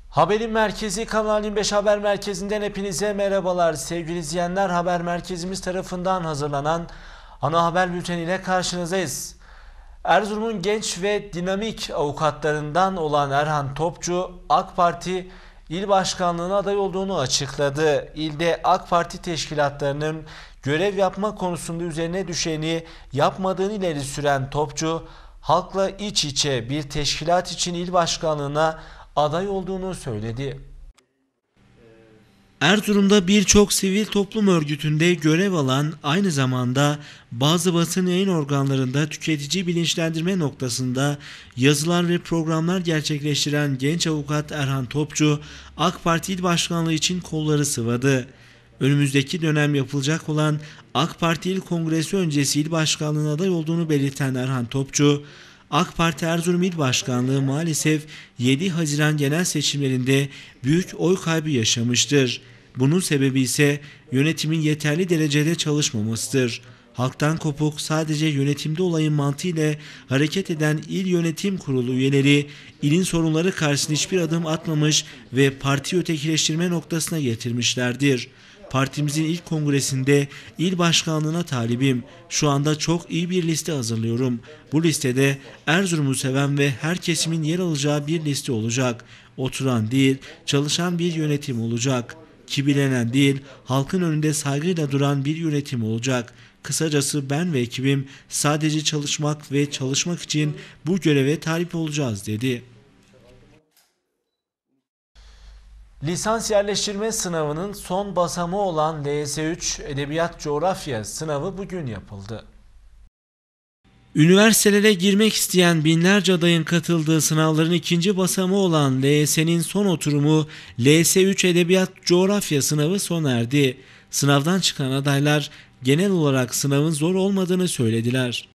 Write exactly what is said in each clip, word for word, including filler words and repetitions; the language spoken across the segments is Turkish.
Haberin merkezi Kanal yirmi beş Haber Merkezi'nden hepinize merhabalar. Sevgili izleyenler, haber merkezimiz tarafından hazırlanan ana haber bülteniyle karşınızdayız. Erzurum'un genç ve dinamik avukatlarından olan Erhan Topçu, AK Parti il başkanlığına aday olduğunu açıkladı. İlde AK Parti teşkilatlarının görev yapma konusunda üzerine düşeni yapmadığını ileri süren Topçu, halkla iç içe bir teşkilat için il başkanlığına aday olduğunu söyledi. Erzurum'da birçok sivil toplum örgütünde görev alan, aynı zamanda bazı basın yayın organlarında tüketici bilinçlendirme noktasında yazılar ve programlar gerçekleştiren genç avukat Erhan Topçu, AK Parti il başkanlığı için kolları sıvadı. Önümüzdeki dönem yapılacak olan AK Parti il kongresi öncesi il başkanlığına aday olduğunu belirten Erhan Topçu, AK Parti Erzurum İl Başkanlığı maalesef yedi Haziran genel seçimlerinde büyük oy kaybı yaşamıştır. Bunun sebebi ise yönetimin yeterli derecede çalışmamasıdır. Halktan kopuk, sadece yönetimde olayın mantığıyla hareket eden il yönetim kurulu üyeleri ilin sorunları karşısında hiçbir adım atmamış ve partiyi ötekileştirme noktasına getirmişlerdir. Partimizin ilk kongresinde il başkanlığına talibim. Şu anda çok iyi bir liste hazırlıyorum. Bu listede Erzurum'u seven ve her kesimin yer alacağı bir liste olacak. Oturan değil, çalışan bir yönetim olacak. Kibirlenen değil, halkın önünde saygıyla duran bir yönetim olacak. Kısacası ben ve ekibim sadece çalışmak ve çalışmak için bu göreve talip olacağız dedi. Lisans yerleştirme sınavının son basamağı olan L S üç Edebiyat Coğrafya sınavı bugün yapıldı. Üniversitelere girmek isteyen binlerce adayın katıldığı sınavların ikinci basamağı olan L S E'nin son oturumu L S üç Edebiyat Coğrafya sınavı sona erdi. Sınavdan çıkan adaylar genel olarak sınavın zor olmadığını söylediler.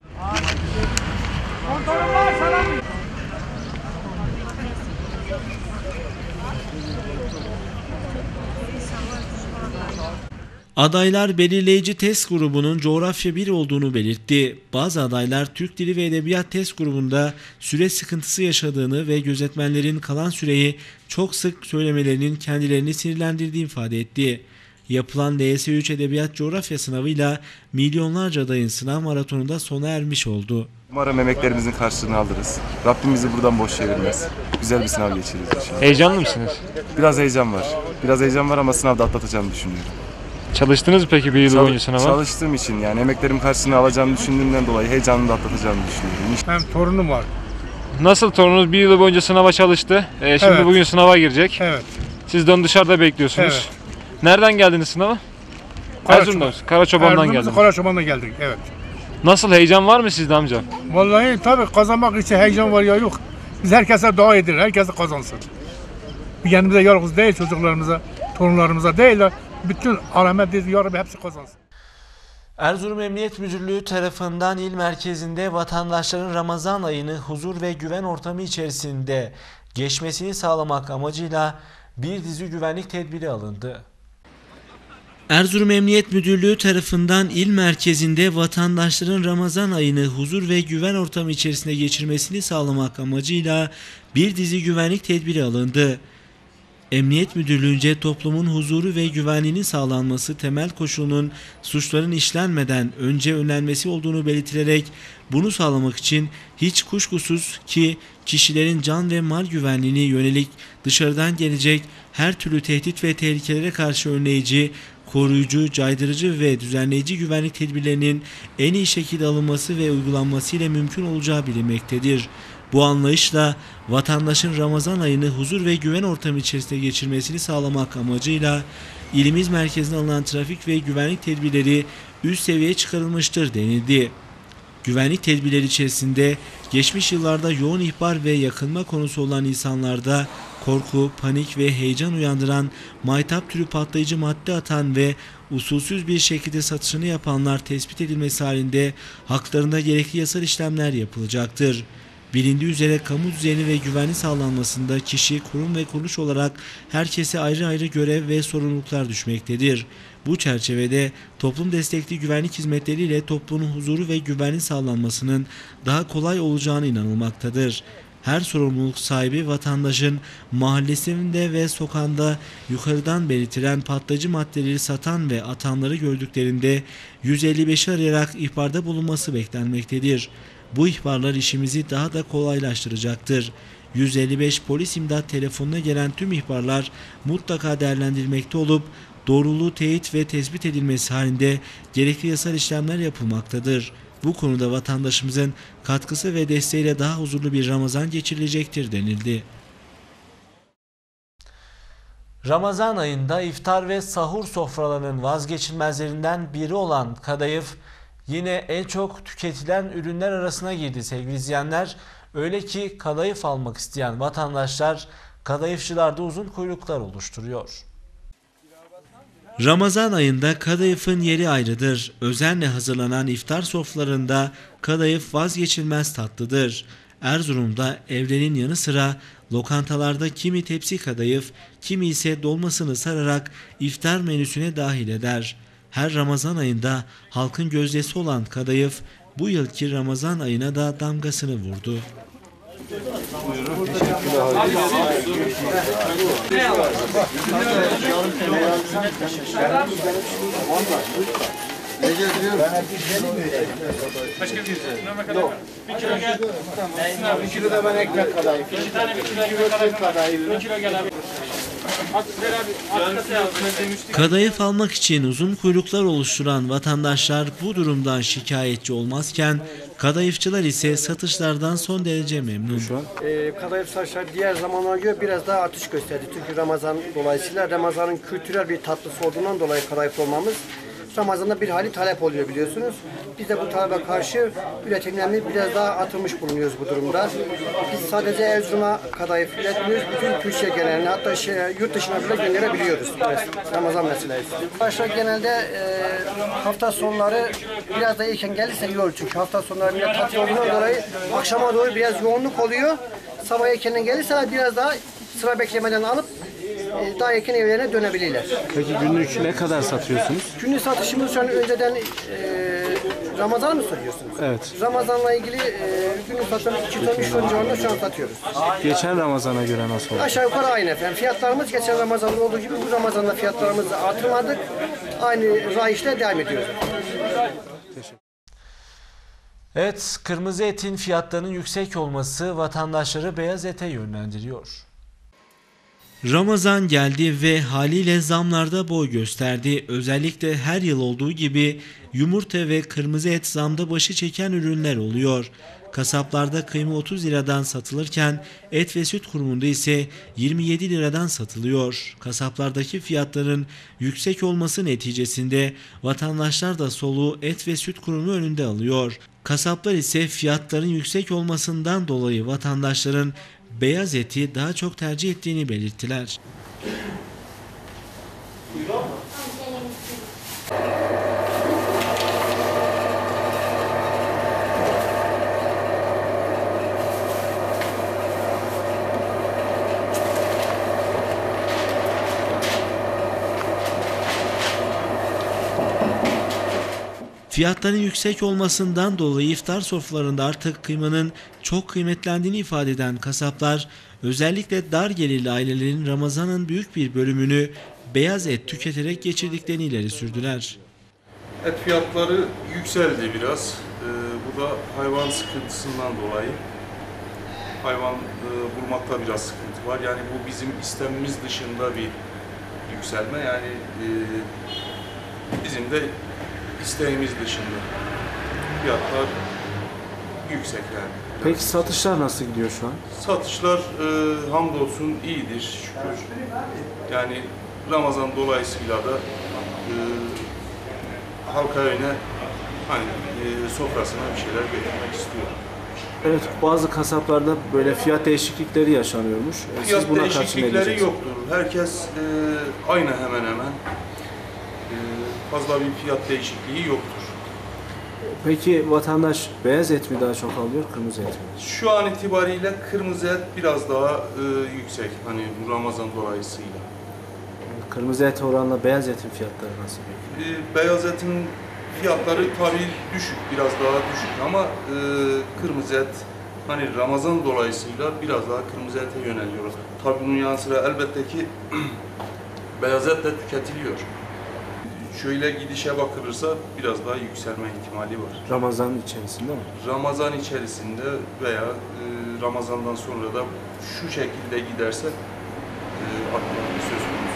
Adaylar belirleyici test grubunun coğrafya bir olduğunu belirtti. Bazı adaylar Türk Dili ve Edebiyat test grubunda süre sıkıntısı yaşadığını ve gözetmenlerin kalan süreyi çok sık söylemelerinin kendilerini sinirlendirdiğini ifade etti. Yapılan L S üç Edebiyat Coğrafya sınavıyla milyonlarca adayın sınav maratonunda sona ermiş oldu. Umarım emeklerimizin karşılığını alırız. Rabbim bizi buradan boş çevirmez. Güzel bir sınav geçiririz inşallah. Heyecanlı mısınız? Biraz heyecan var. Biraz heyecan var ama sınavda atlatacağımı düşünüyorum. Çalıştınız mı peki bir yıl Çal- boyunca sınava? Çalıştığım için, yani emeklerim karşılığını alacağımı düşündüğümden dolayı heyecanını da atlatacağımı düşünüyorum. Benim torunum var. Nasıl, torununuz bir yıl boyunca sınava çalıştı? Ee, şimdi Evet. bugün sınava girecek. Evet. Siz de onu dışarıda bekliyorsunuz. Evet. Nereden geldiniz sınava? Erzurum'dan, Karaçoban'dan geldiniz. Karaçoban'dan geldik, evet. Nasıl, heyecan var mı sizde amca? Vallahi tabii kazanmak için heyecan var ya yok. Biz herkese dua ederiz, herkese kazansın. Bir kendimize yalnız değil, çocuklarımıza, torunlarımıza değil de bütün alamet değil, ya Rabbi hepsi kazansın. Erzurum Emniyet Müdürlüğü tarafından il merkezinde vatandaşların Ramazan ayını huzur ve güven ortamı içerisinde geçmesini sağlamak amacıyla bir dizi güvenlik tedbiri alındı. Erzurum Emniyet Müdürlüğü tarafından il merkezinde vatandaşların Ramazan ayını huzur ve güven ortamı içerisinde geçirmesini sağlamak amacıyla bir dizi güvenlik tedbiri alındı. Emniyet Müdürlüğü'nce toplumun huzuru ve güvenliğinin sağlanması temel koşulunun suçların işlenmeden önce önlenmesi olduğunu belirtilerek bunu sağlamak için hiç kuşkusuz ki kişilerin can ve mal güvenliğine yönelik dışarıdan gelecek her türlü tehdit ve tehlikelere karşı önleyici, koruyucu, caydırıcı ve düzenleyici güvenlik tedbirlerinin en iyi şekilde alınması ve uygulanması ile mümkün olacağı bilinmektedir. Bu anlayışla vatandaşın Ramazan ayını huzur ve güven ortamı içerisinde geçirmesini sağlamak amacıyla ilimiz merkezine alınan trafik ve güvenlik tedbirleri üst seviyeye çıkarılmıştır denildi. Güvenlik tedbirleri içerisinde geçmiş yıllarda yoğun ihbar ve yakınma konusu olan insanlarda korku, panik ve heyecan uyandıran maytap türü patlayıcı madde atan ve usulsüz bir şekilde satışını yapanlar tespit edilmesi halinde haklarında gerekli yasal işlemler yapılacaktır. Bilindiği üzere kamu düzeni ve güvenliği sağlanmasında kişi, kurum ve kuruluş olarak herkese ayrı ayrı görev ve sorumluluklar düşmektedir. Bu çerçevede toplum destekli güvenlik hizmetleriyle toplumun huzuru ve güvenliği sağlanmasının daha kolay olacağına inanılmaktadır. her sorumluluk sahibi vatandaşın mahallesinde ve sokağında yukarıdan belirtilen patlayıcı maddeleri satan ve atanları gördüklerinde yüz elli beşi arayarak ihbarda bulunması beklenmektedir. Bu ihbarlar işimizi daha da kolaylaştıracaktır. yüz elli beş polis imdat telefonuna gelen tüm ihbarlar mutlaka değerlendirilmekte olup doğruluğu teyit ve tespit edilmesi halinde gerekli yasal işlemler yapılmaktadır. Bu konuda vatandaşımızın katkısı ve desteğiyle daha huzurlu bir Ramazan geçirilecektir denildi. Ramazan ayında iftar ve sahur sofralarının vazgeçilmezlerinden biri olan kadayıf yine en çok tüketilen ürünler arasına girdi sevgili izleyenler. Öyle ki kadayıf almak isteyen vatandaşlar kadayıfçılarda uzun kuyruklar oluşturuyor. Ramazan ayında kadayıfın yeri ayrıdır. Özenle hazırlanan iftar sofralarında kadayıf vazgeçilmez tatlıdır. Erzurum'da evlerin yanı sıra lokantalarda kimi tepsi kadayıf, kimi ise dolmasını sararak iftar menüsüne dahil eder. Her Ramazan ayında halkın gözdesi olan kadayıf bu yılki Ramazan ayına da damgasını vurdu. Buyurun. Başka bir şey. Yok. Bir kilo gel. Bir kilo da ben ekmek kadayıf. İki tane bir kilo ekmek kadayıf. Bir kilo gel abi. Kadayıf almak için uzun kuyruklar oluşturan vatandaşlar bu durumdan şikayetçi olmazken kadayıfçılar ise satışlardan son derece memnun. Ee, kadayıf satışları diğer zamanlara göre biraz daha artış gösterdi. Çünkü Ramazan dolayısıyla Ramazan'ın kültürel bir tatlısı olduğundan dolayı kadayıf olmamız Ramazan'da bir hali talep oluyor biliyorsunuz. Biz de bu talebe karşı üretimlerimiz biraz daha atılmış bulunuyoruz bu durumda. Biz sadece Erzurum'a kadayıf üretmiyoruz. Bütün Türkiye geneline hatta şey, yurt dışına bile gönderebiliyoruz. Ramazan meselesi. Başta genelde e, hafta sonları biraz da erken gelirse iyi olur. Çünkü hafta sonları bile tatil olduğundan dolayı akşama doğru biraz yoğunluk oluyor. Sabah erkenden gelirse biraz daha sıra beklemeden alıp daha erken evlerine dönebilirler. Peki günlük ne kadar satıyorsunuz? Günlük satışımız şu an önceden e, Ramazan mı soruyorsunuz? Evet. Ramazan'la ilgili e, günlük satışımız iki ton üç ton civarında şu an satıyoruz. Geçen Ramazan'a göre nasıl oldu? Aşağı yukarı aynı efendim. Fiyatlarımız geçen Ramazan'da olduğu gibi bu Ramazan'da fiyatlarımızı artırmadık. Aynı rayişle devam ediyoruz. Evet, kırmızı etin fiyatlarının yüksek olması vatandaşları beyaz ete yönlendiriyor. Ramazan geldi ve haliyle zamlarda boy gösterdi. Özellikle her yıl olduğu gibi yumurta ve kırmızı et zamda başı çeken ürünler oluyor. Kasaplarda kıyma otuz liradan satılırken et ve süt kurumunda ise yirmi yedi liradan satılıyor. Kasaplardaki fiyatların yüksek olması neticesinde vatandaşlar da soluğu et ve süt kurumu önünde alıyor. Kasaplar ise fiyatların yüksek olmasından dolayı vatandaşların beyaz eti daha çok tercih ettiğini belirttiler. Fiyatların yüksek olmasından dolayı iftar sofralarında artık kıymanın çok kıymetlendiğini ifade eden kasaplar, özellikle dar gelirli ailelerin Ramazan'ın büyük bir bölümünü beyaz et tüketerek geçirdiklerini ileri sürdüler. Et fiyatları yükseldi biraz. Ee, bu da hayvan sıkıntısından dolayı. Hayvan e, bulmakta biraz sıkıntı var. Yani bu bizim istemimiz dışında bir yükselme. Yani e, bizim de isteğimiz dışında. Fiyatlar yüksek yani. Peki satışlar nasıl gidiyor şu an? Satışlar e, hamdolsun iyidir şükür. Yani Ramazan dolayısıyla da e, halka öne hani e, sofrasına bir şeyler götürmek istiyor. Evet, bazı kasaplarda böyle fiyat değişiklikleri yaşanıyormuş. Siz Fiyat buna karşı ne değişiklikleri diyeceksiniz? yoktur. Herkes e, aynı hemen hemen. E, fazla bir fiyat değişikliği yoktur. Peki vatandaş beyaz et mi daha çok alıyor, kırmızı et mi? Şu an itibariyle kırmızı et biraz daha e, yüksek. Hani bu Ramazan dolayısıyla. Kırmızı et oranla beyaz etin fiyatları nasıl peki? E, beyaz etin fiyatları tabii düşük, biraz daha düşük ama e, kırmızı et hani Ramazan dolayısıyla biraz daha kırmızı ete yöneliyorlar. Tabii bunun yanı sıra elbette ki beyaz et de tüketiliyor. Şöyle gidişe bakılırsa biraz daha yükselme ihtimali var. Ramazan içerisinde mi? Ramazan içerisinde veya e, Ramazan'dan sonra da şu şekilde giderse e, artmak söz konusu.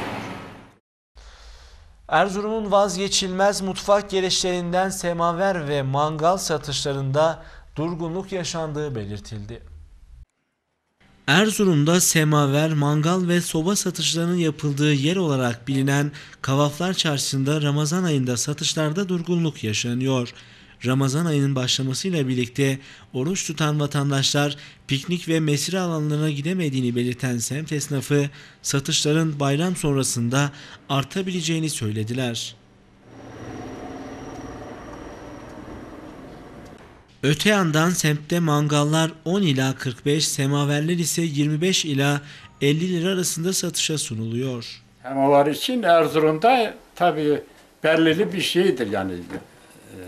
Erzurum'un vazgeçilmez mutfak gelişlerinden semaver ve mangal satışlarında durgunluk yaşandığı belirtildi. Erzurum'da semaver, mangal ve soba satışlarının yapıldığı yer olarak bilinen Kavaflar Çarşısı'nda Ramazan ayında satışlarda durgunluk yaşanıyor. Ramazan ayının başlamasıyla birlikte oruç tutan vatandaşlar piknik ve mesire alanlarına gidemediğini belirten semt esnafı satışların bayram sonrasında artabileceğini söylediler. Öte yandan semtte mangallar on ila kırk beş, semaverler ise yirmi beş ila elli lira arasında satışa sunuluyor. Semaver için Erzurum'da tabii belirli bir şeydir yani. Ee,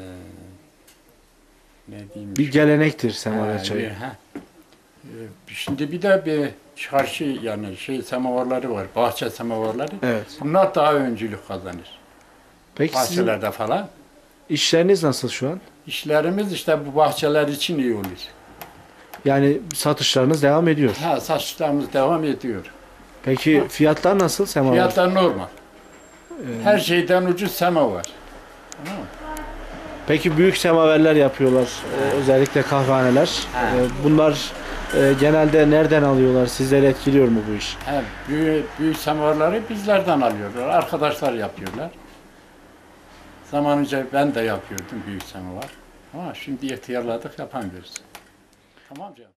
ne diyeyim? Bir gelenektir semaver Ha, çayı. bir- ha. Ee, Şimdi bir de bir çarşı yani şey semaverleri var, bahçe semaverleri. Evet. Bunlar daha öncülük kazanır. Peki sizin Bahçelerde falan. işleriniz nasıl şu an? İşlerimiz işte bu bahçeler için iyi olur. Yani satışlarınız devam ediyor. Ha, satışlarımız devam ediyor. Peki fiyatlar nasıl semaver? Fiyatlar normal. Her şeyden ucuz semaver. Peki büyük semaverler yapıyorlar, e, özellikle kahvehaneler. Ha. E, bunlar e, genelde nereden alıyorlar? Sizleri etkiliyor mu bu iş? He, büyük, büyük semaverleri bizlerden alıyorlar. Arkadaşlar yapıyorlar. Zamanınca ben de yapıyordum büyük semaver. Ama şimdi ihtiyarladık yapamıyoruz. Tamam canım.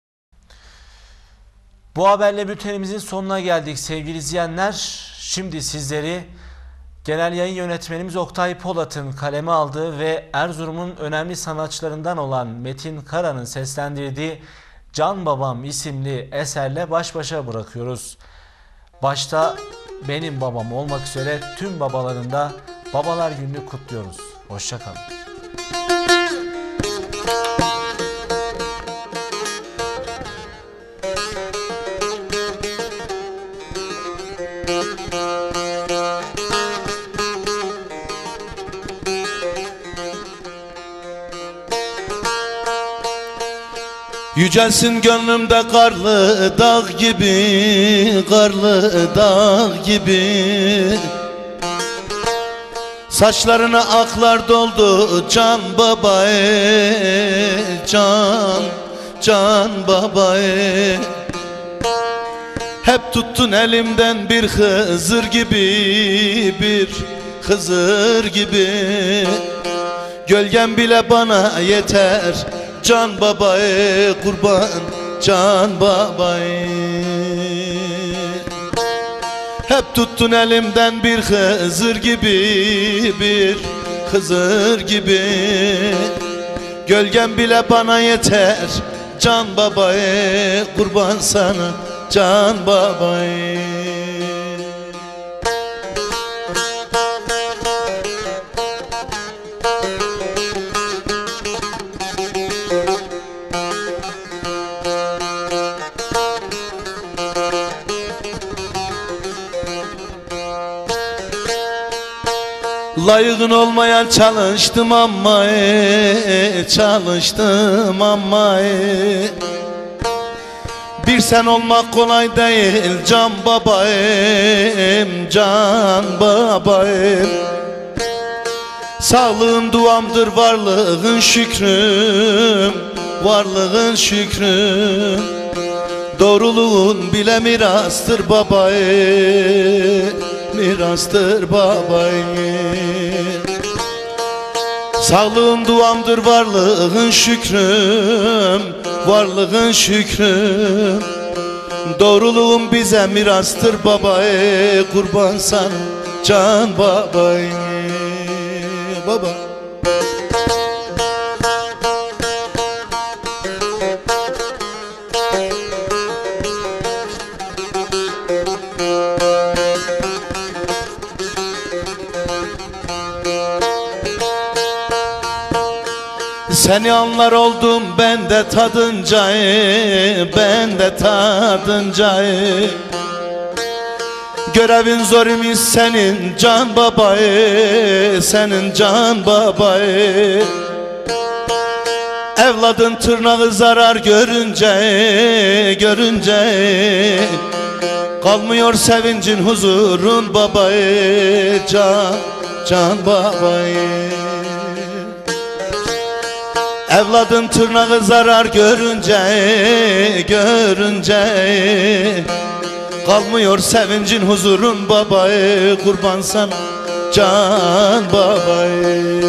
Bu haberle bültenimizin sonuna geldik sevgili izleyenler. Şimdi sizleri Genel Yayın Yönetmenimiz Oktay Polat'ın kaleme aldığı ve Erzurum'un önemli sanatçılarından olan Metin Kara'nın seslendirdiği Can Babam isimli eserle baş başa bırakıyoruz. Başta benim babam olmak üzere tüm babaların da Babalar Günü'nü kutluyoruz. Hoşça kalın. Yücelsin gönlümde karlı dağ gibi, karlı dağ gibi. Saçlarına aklar doldu can baba ey, can, can baba ey. Hep tuttun elimden bir Hızır gibi, bir Hızır gibi. Gölgen bile bana yeter can baba ey, kurban can baba ey. Hep tuttun elimden bir Hızır gibi, bir Hızır gibi. Gölgen bile bana yeter can baba ey, kurban sana can baba ey. Layığın olmayan çalıştım ama e, çalıştım ama e. Bir sen olmak kolay değil can babayım, can babayım. Sağlığın duamdır, varlığın şükrüm, varlığın şükrüm. Doğruluğun bile mirastır babayım, mirastır babayım. Sağlığın duamdır, varlığın şükrüm, varlığın şükrüm. Doğruluğun bize mirastır babayım, kurban sana can babayım. Baba. Seni anlar oldum ben de tadınca, ben de tadınca. Görevin zor imiş senin can babayı, senin can babayı. Evladın tırnağı zarar görünce, görünce kalmıyor sevincin huzurun babayı, can, can babayı. Evladın tırnağı zarar görünce, görünce kalmıyor sevincin huzurun babayı, kurban sana can babayı.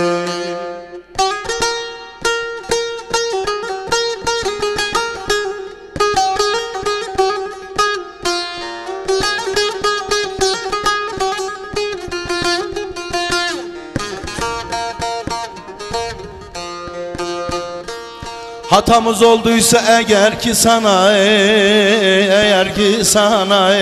Hatamız olduysa eğer ki sana, eğer ki sana,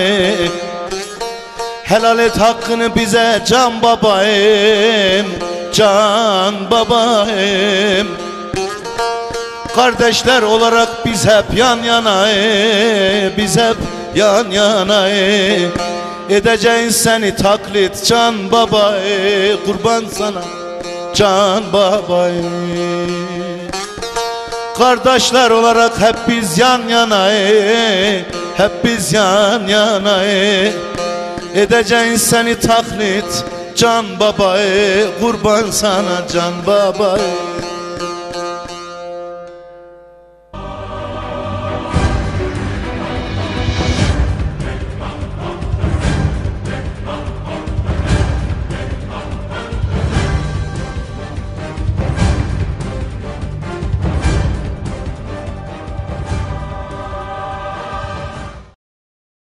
helal et hakkını bize can babayım, can babayım. Kardeşler olarak biz hep yan yana, biz hep yan yana. Edeceğiz seni taklit can babayı, kurban sana can babayım. Kardeşler olarak hep biz yan yana, hep biz yan yana. Edeceğiz seni taklit can babayı, kurban sana can babayı.